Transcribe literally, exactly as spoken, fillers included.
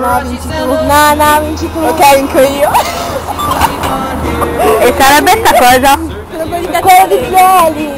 no, vinci tu. No, no, vinci tu. Ok, vinco io. E sarebbe sta cosa? Quello di Pioli.